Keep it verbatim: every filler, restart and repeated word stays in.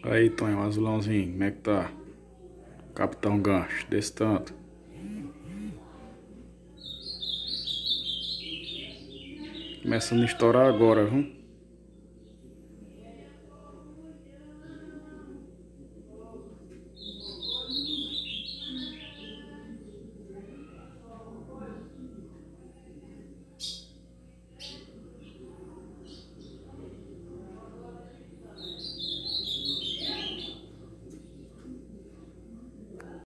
Aí, Tonho, um azulãozinho, como é que tá? Capitão Gancho, desse tanto. Começando a estourar agora, viu?